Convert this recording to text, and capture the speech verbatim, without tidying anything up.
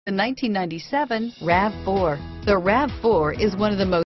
The nineteen ninety-seven RAV four. The RAV four is one of the most